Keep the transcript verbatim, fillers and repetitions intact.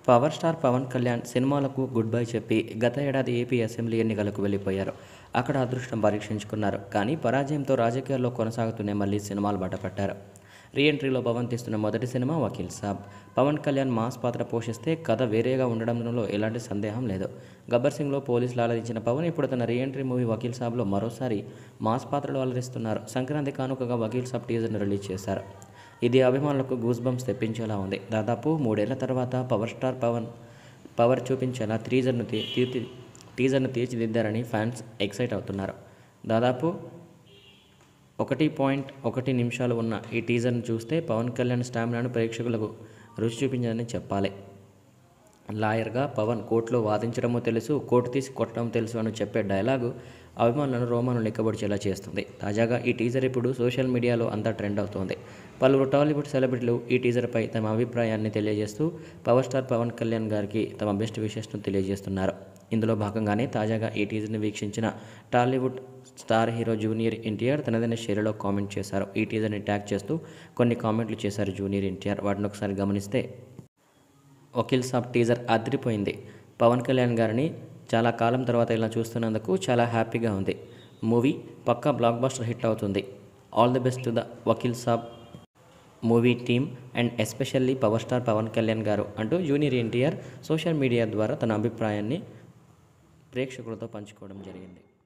Power star Pawan Kalyan సినిమాలకు good bye చెప్పి గత ఏడాది ఏపీ అసెంబ్లీ ఎన్నికలకు వెళ్ళిపోయారు. అక్కడ అదృష్టం పరీక్షించుకున్నారు. కానీ పరాజయంతో రాజకీయాల్లో కొనసాగుతూనే మళ్ళీ సినిమాలు బట్టపట్టారు. రీ ఎంట్రీలో పవన్ తీస్తున్న మొదటి సినిమా వకీల్ సాబ్. పవన్ కళ్యాణ్ మాస్ పాత్ర పోషిస్తే కథ వేరేగా ఉండడంలో ఎలాంటి సందేహం లేదు. గబ్బర్ సింగ్లో పోలీసులు అలరించిన పవన్ ఇప్పుడు తన రీ ఎంట్రీ మూవీ వకీల్ సాబ్లో మరోసారి మాస్ పాత్రలో అలరిస్తున్నారు. సంక్రాంతి కానుకగా వకీల్ సాబ్ టీజర్ను రిలీజ్ చేశారు. ఇది అభిమానులకు గూస్ బంప్స్ తెప్పించేలా ఉంది. దాదాపు మూడేళ్ల తర్వాత పవర్ స్టార్ పవన్ పవర్ చూపించేలా టీజర్ను తీర్చి టీజర్ను తీర్చిదిద్దారని ఫ్యాన్స్ ఎక్సైట్ అవుతున్నారు. దాదాపు ఒకటి పాయింట్ ఒకటి నిమిషాలు ఉన్న ఈ టీజర్ను చూస్తే పవన్ కళ్యాణ్ స్టామినాను ప్రేక్షకులకు రుచి చూపించాలని చెప్పాలి. లాయర్గా పవన్ కోర్టులో వాదించడమో తెలుసు, కోర్టు తీసి కొట్టడం తెలుసు అని చెప్పే డైలాగు అభిమానులను రోమాను లెక్కబడిచేలా చేస్తుంది. తాజాగా ఈ టీజర్ ఇప్పుడు సోషల్ మీడియాలో అంతా ట్రెండ్ అవుతోంది. పలువురు టాలీవుడ్ సెలబ్రిటీలు ఈ టీజర్పై తమ అభిప్రాయాన్ని తెలియజేస్తూ పవర్ స్టార్ పవన్ కళ్యాణ్ గారికి తమ బెస్ట్ విషెస్ను తెలియజేస్తున్నారు. ఇందులో భాగంగానే తాజాగా ఈ టీజర్ని వీక్షించిన Tollywood star hero junior NTR తనదైన శైలిలో కామెంట్ చేశారు. ఈ టీజర్ని ట్యాగ్ చేస్తూ కొన్ని కామెంట్లు చేశారు జూనియర్ ఎన్టీఆర్. వాటిని ఒకసారి గమనిస్తే, వకీల్ సాబ్ టీజర్ అదిరిపోయింది. పవన్ కళ్యాణ్ గారిని చాలా కాలం తర్వాత ఇలా చూస్తున్నందుకు చాలా హ్యాపీగా ఉంది. మూవీ పక్కా బ్లాక్ బస్టర్ హిట్ అవుతుంది. All the best to the Vakeel Saab movie team and especially power star Pawan Kalyan garu అంటూ జూనియర్ ఎన్టీఆర్ సోషల్ మీడియా ద్వారా తన అభిప్రాయాన్ని ప్రేక్షకులతో పంచుకోవడం జరిగింది.